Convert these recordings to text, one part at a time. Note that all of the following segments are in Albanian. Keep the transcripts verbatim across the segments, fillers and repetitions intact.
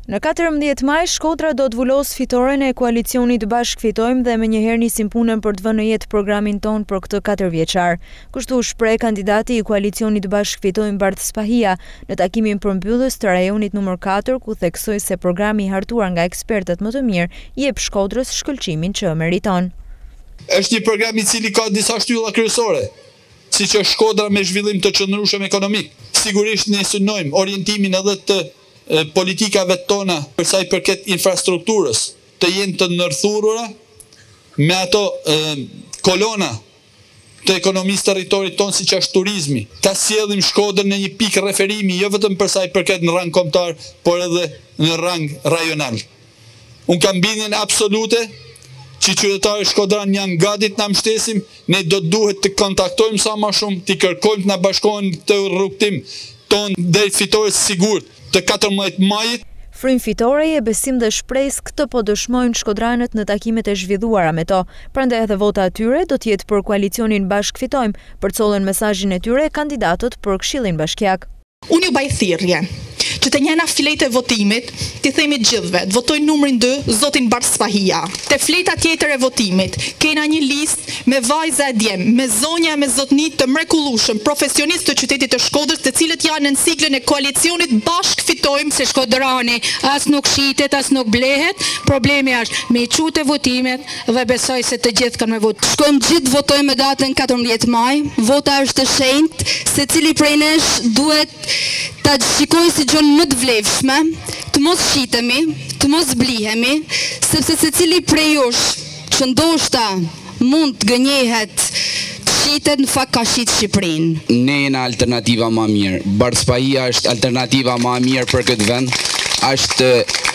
Në katërmbëdhjetë maj, Shkodra do të vulos fitoren e koalicionit Bashk Fitojmë dhe me njëherë nisim punën për të vënë në jetë programin ton për këtë katërvjeçar. Kështu shpreh kandidati i koalicionit Bashk Fitojmë Bardh Spahia në takimin përmbyllës të rajonit numër katër, ku theksoi se programi i hartuar nga ekspertët më të mirë jep Shkodrës shkëlqimin që meriton. Është një program i cili ka disa shtylla kryesore, siç është Shkodra me zhvillim të qëndrueshëm ekonomik. Sigurisht ne synojmë orientimin edhe të politikave tona për sa i përket infrastrukturës të jenë të ndërthurura me ato e, kolona të ekonomisë të territorit tonë siç është turizmi. Ta sjellim Shkodrën në një pikë referimi jo vetëm për sa i përket në rang kombëtar, por edhe në rang rajonal. Unë kam bindjen absolute që qytetarët shkodran janë gati të na mbështesin, ne do duhet të kontaktojmë sa më shumë, të kërkojmë të na bashkohen të rrugtim tonë deri fitores sigurt të katërmbëdhjetë majit. Frym fitore e besim dhe shpresë këtë po dëshmojnë shkodranët në takimet e zhvilluara me to. Prandaj edhe vota atyre do të jetë për koalicionin Bashk Fitojmë, përcolën mesazhin e tyre kandidatët për Këshillin Bashkiak. Unë ju baj thirrje që të njëna fletë e votimit, të themi gjithve, të votojnë numrin dy, zotin Bardh Spahia. Të fleta tjetër e votimit, kena një listë me vajza e djem, me zonja me zotnit të mrekullueshëm, profesionistë të qytetit të Shkodrës, të cilët janë në siglën e koalicionit Bashk Fitojmë. Se shkodrani as nuk shitet, as nuk blehet, problemi është me i qute votimet dhe besoj se të gjithë kanë me votë. Shkojmë gjithë votojmë me datën katërmbëdhjetë maj, vota është e shenjtë, se cili prej nesh duhet ta shikoj si gjën më të vlefshme, të mos shitemi, të mos blihemi, sepse se cili prej jush që ndoshta mund të gënjehet të shitet, në fakt ka shit Shqipërinë. Ne jena alternativa më mirë. Bardh Spahia është alternativa më mirë për këtë vend. Është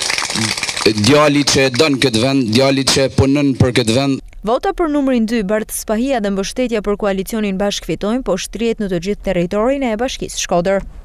djali që don këtë vend, djali që punon për këtë vend. Vota për numrin dy Bardh Spahia dhe mbështetja për koalicionin Bashk Fitojmë po shtrihet në të gjithë territorin e Bashkisë Shkodër.